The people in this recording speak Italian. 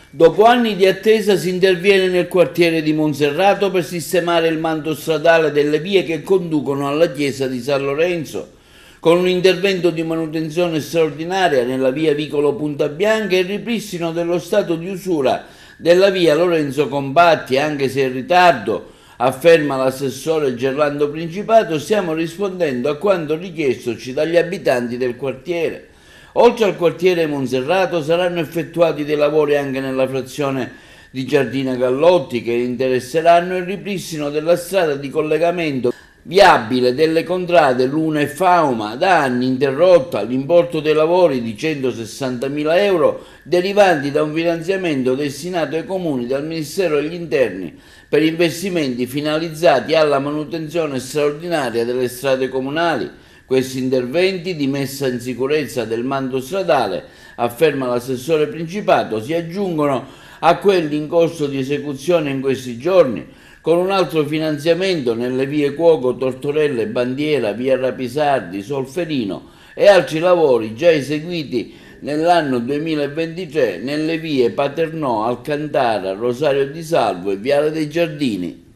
Dopo anni di attesa si interviene nel quartiere di Monserrato per sistemare il manto stradale delle vie che conducono alla chiesa di San Lorenzo, con un intervento di manutenzione straordinaria nella via Vicolo Punta Bianca e il ripristino dello stato di usura della via Lorenzo Combatti, anche se in ritardo, afferma l'assessore Gerlando Principato, stiamo rispondendo a quanto richiestoci dagli abitanti del quartiere. Oltre al quartiere Monserrato saranno effettuati dei lavori anche nella frazione di Giardina Gallotti che interesseranno il ripristino della strada di collegamento viabile delle contrade Luna e Fauma, da anni interrotta. L'importo dei lavori di 160.000 euro derivanti da un finanziamento destinato ai comuni dal Ministero degli Interni per investimenti finalizzati alla manutenzione straordinaria delle strade comunali. Questi interventi di messa in sicurezza del manto stradale, afferma l'assessore Principato, si aggiungono a quelli in corso di esecuzione in questi giorni, con un altro finanziamento nelle vie Cuoco, Tortorelle, Bandiera, via Rapisardi, Solferino e altri lavori già eseguiti nell'anno 2023 nelle vie Paternò, Alcantara, Rosario di Salvo e Viale dei Giardini.